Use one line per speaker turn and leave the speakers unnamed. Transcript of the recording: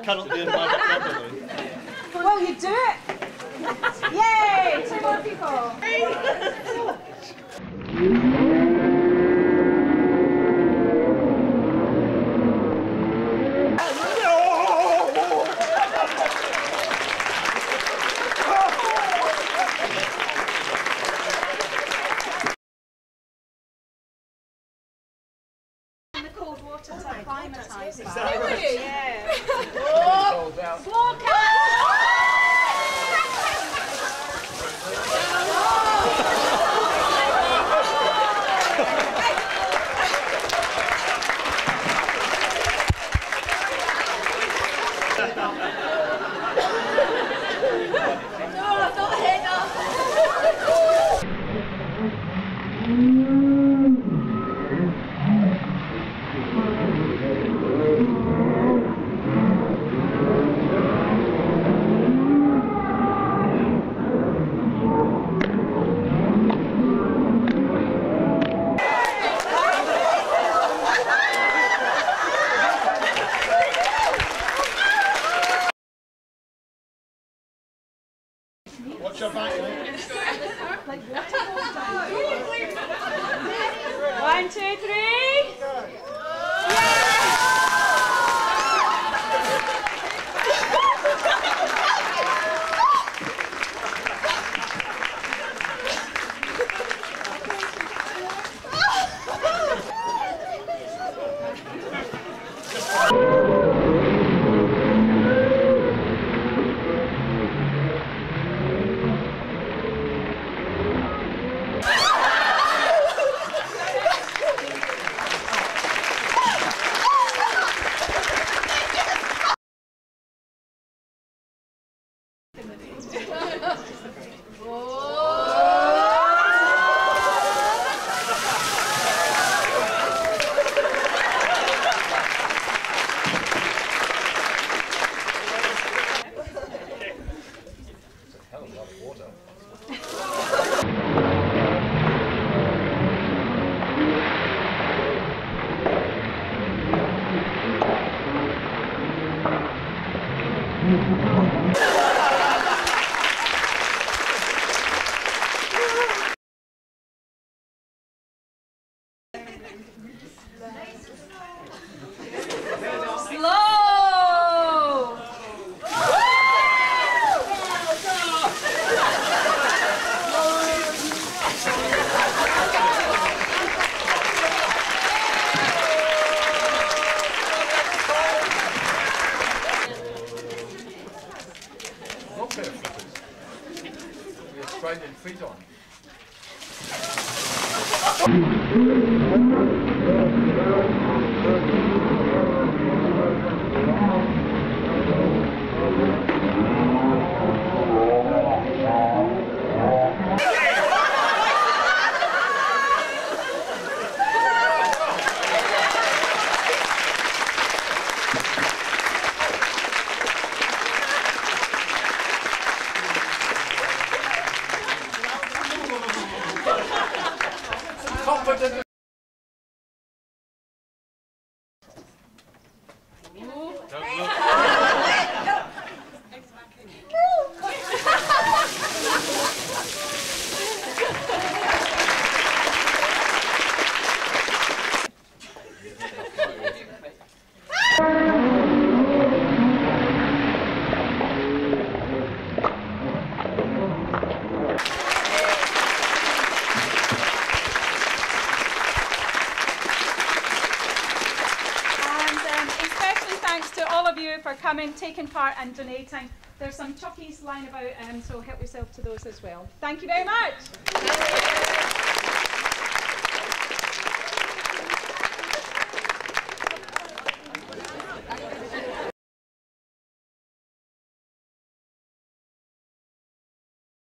currently doing magic number.
Well, you do it! Yay! 2 more people. In the cold water to acclimatise that. Yeah. Floor
What's your back?
1, 2, 3.
Australian feet on. Confident.
For coming, taking part and donating. There's some chockies lying about, so help yourself to those as well. Thank you very much.